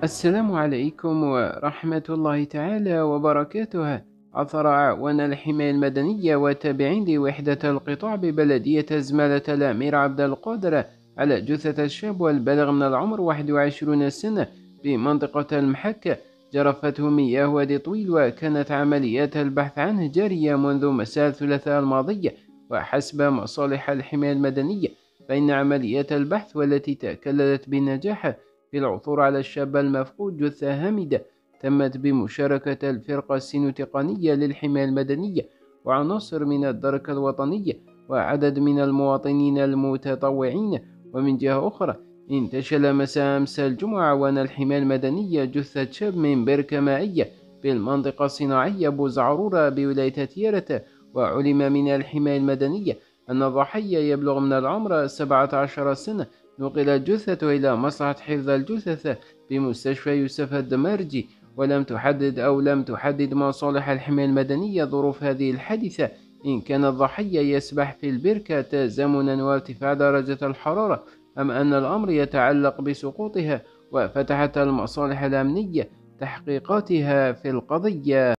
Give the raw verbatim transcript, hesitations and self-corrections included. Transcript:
السلام عليكم ورحمة الله تعالى وبركاته. عثر أعوان الحماية المدنية وتابعين لوحدة القطاع ببلدية زمالة الأمير عبد القادر على جثة الشاب والبالغ من العمر واحد وعشرين سنة بمنطقة المحك جرفته مياه وادي طويل، وكانت عمليات البحث عنه جارية منذ مساء الثلاثاء الماضي. وحسب مصالح الحماية المدنية فإن عمليات البحث والتي تكللت بالنجاح في العثور على الشاب المفقود جثة هامدة تمت بمشاركة الفرقة السينوتقنية للحماية المدنية وعناصر من الدرك الوطني وعدد من المواطنين المتطوعين. ومن جهة أخرى انتشل مساء أمس الجمعة عوان الحماية المدنية جثة شاب من بركة مائية بالمنطقة الصناعية بوزعرورة بولاية تيارة. وعلم من الحماية المدنية أن الضحية يبلغ من العمر سبعة عشر سنة. نقلت جثته إلى مصلحة حفظ الجثث بمستشفى يوسف الدمرجي. ولم تحدد أو لم تحدد مصالح الحماية المدنية ظروف هذه الحادثة، إن كان الضحية يسبح في البركة تزامنا وارتفاع درجة الحرارة، أم أن الأمر يتعلق بسقوطها. وفتحت المصالح الأمنية تحقيقاتها في القضية.